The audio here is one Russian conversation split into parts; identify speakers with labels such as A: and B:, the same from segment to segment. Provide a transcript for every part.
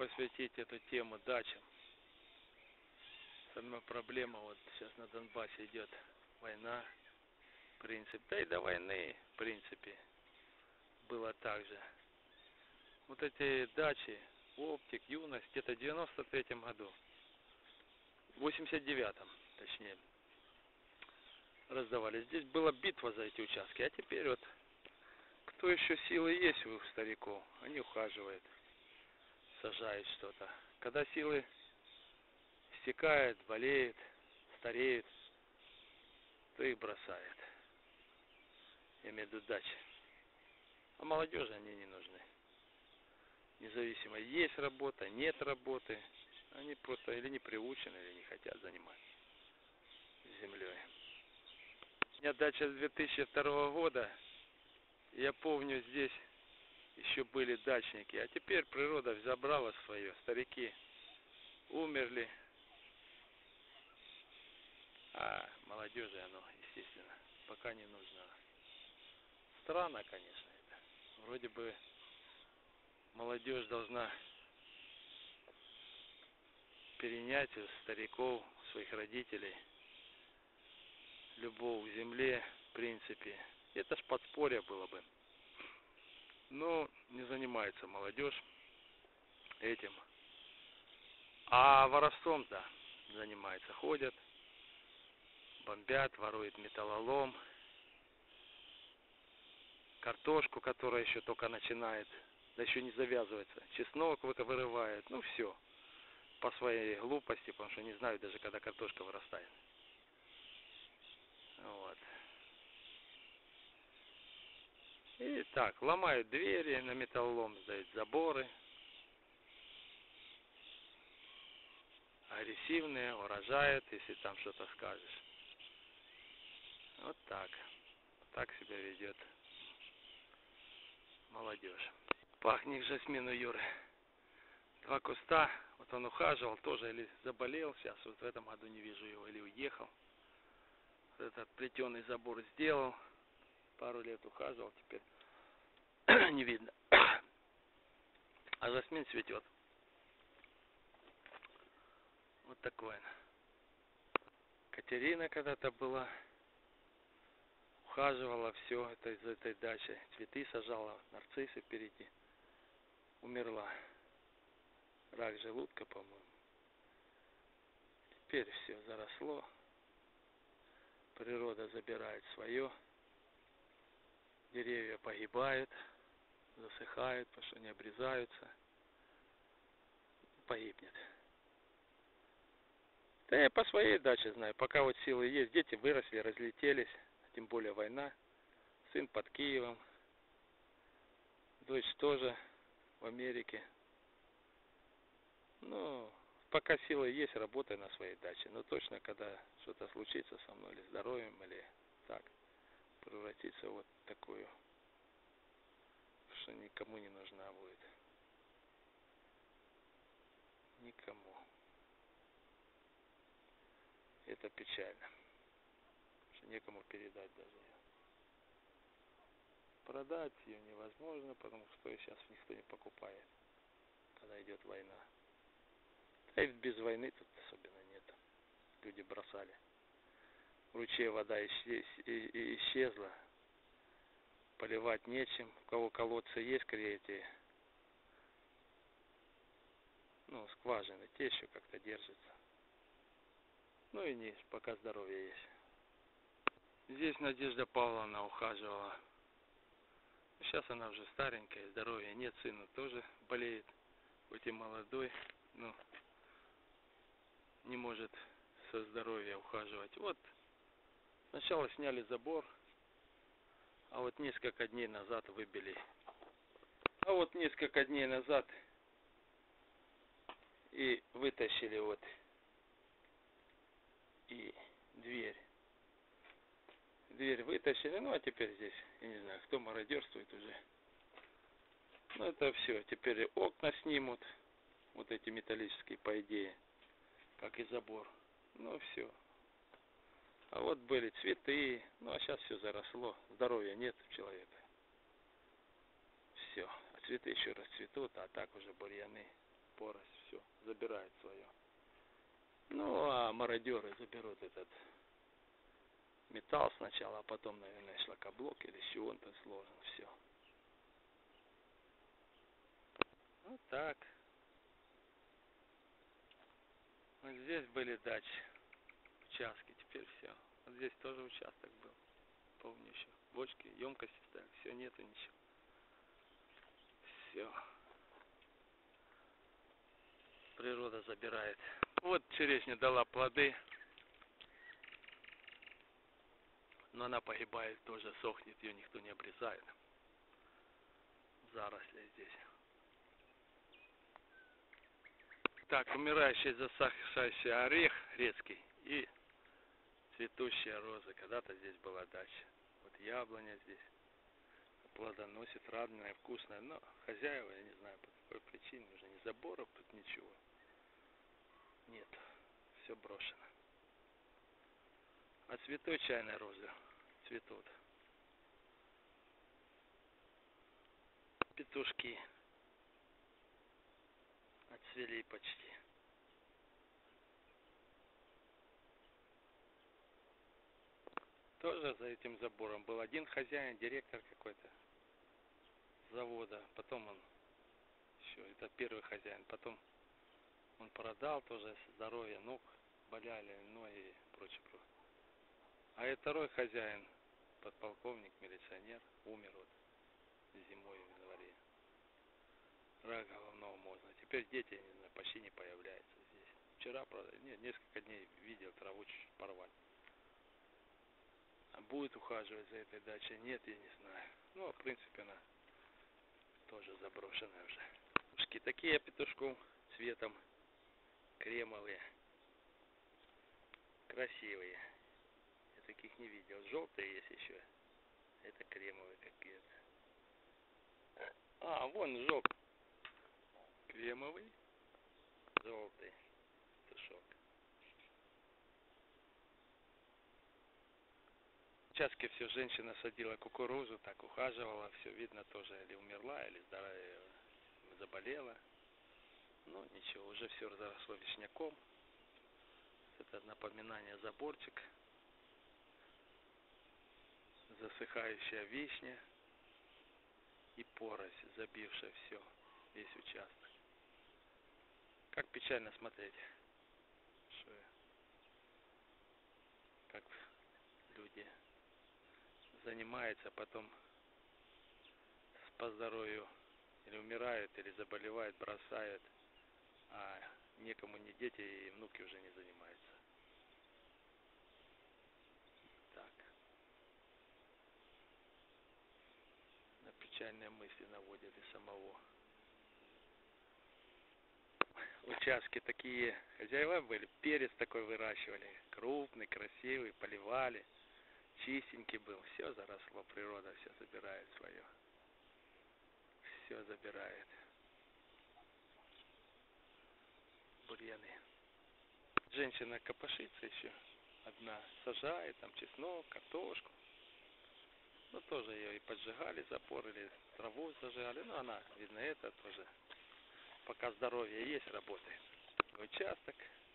A: посвятить эту тему дачам. Самая проблема, вот сейчас на Донбассе идет война, в принципе, да и до войны, в принципе, было так же. Вот эти дачи, Оптик, Юность, где-то в 93-м году, в 89-м, точнее, раздавали. Здесь была битва за эти участки, а теперь вот, кто еще силы есть у стариков, они ухаживают, сажают что-то. Когда силы стекают, болеют, стареют, то их бросают. Я имею в виду дачи. А молодежи они не нужны. Независимо, есть работа, нет работы. Они просто или не приучены, или не хотят заниматься землей. У меня дача с 2002 года. Я помню, здесь еще были дачники. А теперь природа забрала свое. Старики умерли. А молодежи оно, естественно, пока не нужно. Странно, конечно, это. Вроде бы молодежь должна перенять у стариков, своих родителей, любовь к земле, в принципе. Это ж подспорье было бы. Но не занимается молодежь этим. А воровством, да, занимается. Ходят, бомбят, воруют металлолом, картошку, которая еще только начинает, да еще не завязывается. Чеснок вырывает, ну все. По своей глупости, потому что не знаю даже, когда картошка вырастает. Вот. И так, ломают двери, на металлолом сдают заборы. Агрессивные, урожают, если там что-то скажешь. Вот так. Так себя ведет молодежь. Пахнет жасмин у Юры. 2 куста. Вот он ухаживал тоже, или заболел сейчас, вот в этом году не вижу его, или уехал. Вот этот плетеный забор сделал. Пару лет ухаживал, теперь не видно. А жасмин цветет. Вот такой он. Катерина когда-то была. Ухаживала все это из этой дачи. Цветы сажала, нарциссы впереди. Умерла. Рак желудка, по-моему. Теперь все заросло. Природа забирает свое. Деревья погибают, засыхают, потому что не обрезаются. Погибнет. Да я по своей даче знаю. Пока вот силы есть, дети выросли, разлетелись. Тем более война. Сын под Киевом. Дочь тоже в Америке. Ну, пока силы есть, работай на своей даче. Но точно, когда что-то случится со мной, или здоровьем, или так, превратиться в вот такую, что никому не нужна будет. Никому. Это печально. Что некому передать даже ее. Продать ее невозможно, потому что ее сейчас никто не покупает, когда идет война. Да и без войны тут особенно нет. Люди бросали. В ручье вода исчезла. Поливать нечем. У кого колодцы есть, эти, ну, скважины, те еще как-то держатся. Ну и не, пока здоровье есть. Здесь Надежда Павловна ухаживала. Сейчас она уже старенькая, здоровья нет, сына тоже болеет, хоть и молодой, но не может со здоровья ухаживать. Вот сначала сняли забор, а вот несколько дней назад выбили. А вот несколько дней назад и вытащили вот и дверь. Дверь вытащили, ну а теперь здесь, я не знаю, кто мародерствует уже. Ну это все, теперь окна снимут, вот эти металлические, по идее, как и забор. Ну все. А вот были цветы, ну а сейчас все заросло, здоровья нет у человека. Все, а цветы еще расцветут, а так уже бурьяны. порость, все, забирает свое. Ну, а мародеры заберут этот металл сначала, а потом, наверное, шлакоблок или с чего он там сложен, все. Вот так. Вот здесь были дачи, участки, теперь все. Вот здесь тоже участок был, помню еще. Бочки, емкости ставили, все, нету ничего. Все. Природа забирает. Вот черешня дала плоды, но она погибает тоже, сохнет, ее никто не обрезает. Заросли здесь. Так, умирающий засохший орех грецкий и цветущая роза. Когда-то здесь была дача. Вот яблоня здесь плодоносит, радная, вкусная. Но хозяева, я не знаю по какой причине, уже ни заборов тут ничего. Нет, все брошено. А цветы чайной розы цветут. Петушки отцвели почти. Тоже за этим забором был один хозяин, директор какой-то завода. Потом он еще, это первый хозяин. Потом он продал тоже здоровье, ног боляли, ноги и прочее. А и второй хозяин, подполковник, милиционер, умер вот зимой в январе. Рак головного мозга. Теперь дети, я не знаю, почти не появляются здесь. Вчера, правда, нет, несколько дней видел, траву чуть порвали. А будет ухаживать за этой дачей? Нет, я не знаю. Ну, в принципе, она тоже заброшенная уже. Петушки такие петушков цветом кремовые. Красивые. Я таких не видел. Желтые есть еще. Это кремовые какие-то. А, вон желтый. Кремовый. Желтый. Петушок. В участке все женщина садила кукурузу, так ухаживала, все видно тоже, или умерла, или заболела. Ну ничего, уже все заросло вишняком. Это напоминание заборчик. Засыхающая вишня и поросль, забившая все, весь участок. Как печально смотреть, что как люди занимаются, а потом по здоровью или умирают, или заболевают, бросают, а некому ни дети и внуки уже не занимаются. Так. На печальные мысли наводят и самого. Участки такие, хозяева были, перец такой выращивали, крупный, красивый, поливали, чистенький был, все заросло, природа все забирает свое. Все забирает. Бурьяны. Женщина копошится еще одна, сажает там чеснок, картошку. Ну тоже ее и поджигали запор, или траву зажигали. Ну она, видно, это тоже. Пока здоровье есть, работает. Участок.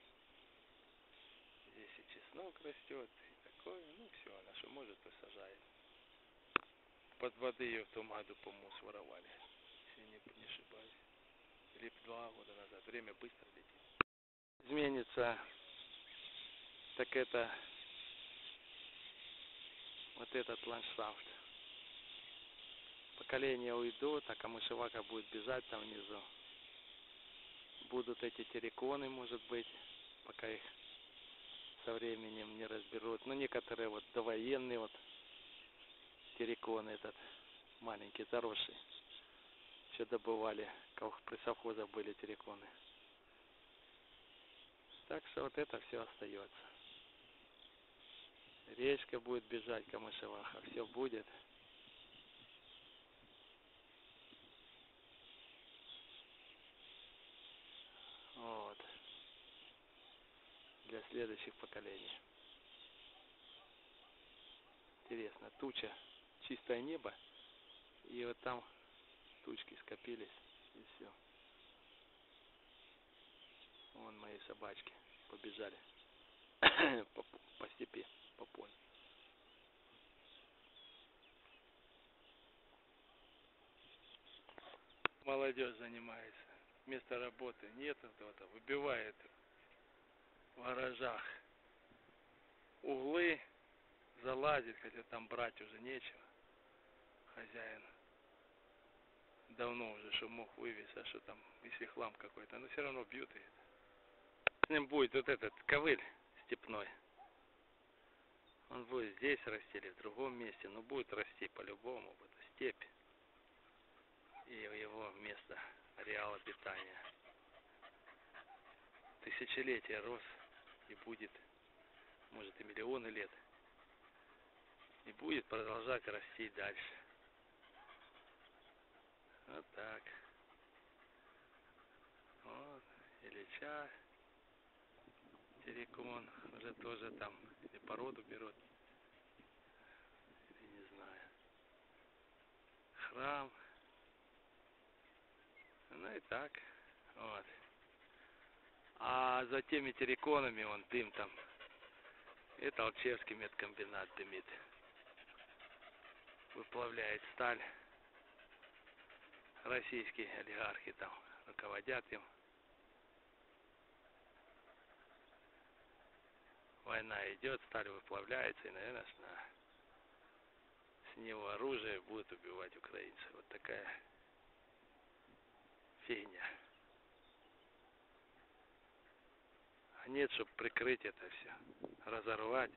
A: Здесь и чеснок растет, и такое. Ну все, она что может, то сажает. Под воды ее в том году, по-моему, своровали. Если не ошибаюсь. Или 2 года назад. Время быстро летит. Изменится, так это вот этот ландшафт. Поколения уйдут, а камышевака будет бежать там внизу. Будут эти терриконы, может быть, пока их со временем не разберут. Но некоторые вот довоенные вот терриконы, этот маленький, заросший. Еще добывали, при совхозах были терриконы. Так что вот это все остается. Речка будет бежать, камышеваха, все будет. Вот. Для следующих поколений. Интересно, туча, чистое небо, и вот там тучки скопились, и все. собачки побежали по степи, по полю. Молодежь занимается. Вместо работы нет этого-то, выбивает в гаражах. Углы залазит, хотя там брать уже нечего. Хозяин давно уже что мог вывез, а что там, если хлам какой-то, но все равно бьют и с ним будет вот этот ковыль степной. Он будет здесь расти или в другом месте, но будет расти по-любому, вот степь и его место, ареал обитания. Тысячелетия рос и будет, может и миллионы лет, и будет продолжать расти дальше. Вот так. Вот, Ильича, Терекон, уже тоже там, или породу берут, или не знаю. Храм. Ну и так, вот. А за теми терриконами вон дым там. Это Алчевский медкомбинат дымит. Выплавляет сталь. Российские олигархи там руководят им. Война идет, сталь выплавляется, и, наверное, с него оружие будет убивать украинцев. Вот такая фигня. А нет, чтобы прикрыть это все, разорвать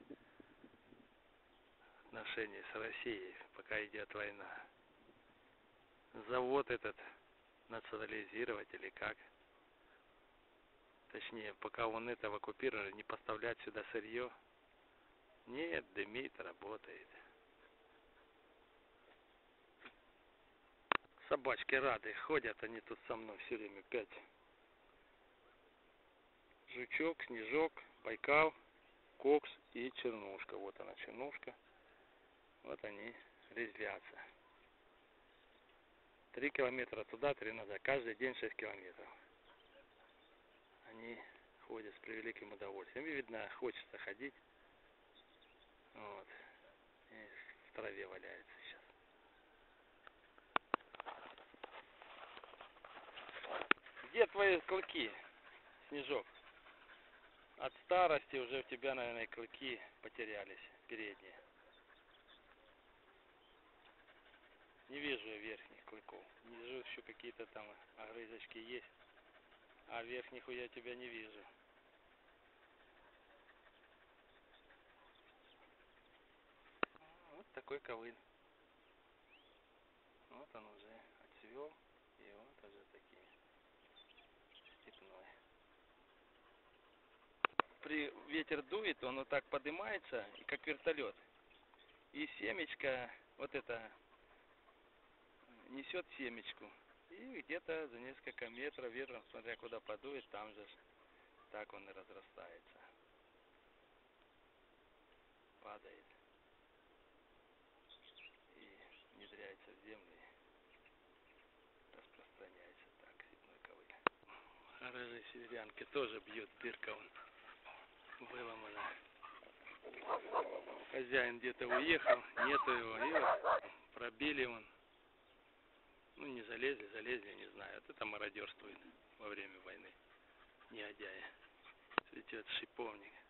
A: отношения с Россией, пока идет война. Завод этот национализировать или как? Точнее, пока он это оккупировали, не поставлять сюда сырье. Нет, дымит, работает. Собачки рады, ходят они тут со мной все время 5. Жучок, снежок, байкал, кокс и чернушка. Вот она, чернушка. Вот они резвятся. 3 километра туда, 3 назад. Каждый день 6 километров. Они ходят с превеликим удовольствием. И видно, хочется ходить. Вот. И в траве валяется сейчас. Где твои клыки, Снежок? От старости уже у тебя, наверное, клыки потерялись, передние. Не вижу я верхних клыков. Не вижу, еще какие-то там огрызочки есть. А верхних я тебя не вижу. Вот такой ковыль. Вот он уже отцвел. И вот уже такие степной. При ветер дует, он вот так поднимается, как вертолет. И семечко, вот это, несет семечку. И где-то за несколько метров ветром, смотря куда подует, там же так он и разрастается. Падает. И внедряется в землю. И распространяется так, степной ковыль. А рыжие северянки тоже бьет, дырка он выломана. Хозяин где-то уехал, нету его, и вот пробили он. Ну не залезли, не знаю. Вот это мародерствует во время войны. Негодяи. Цветет шиповник.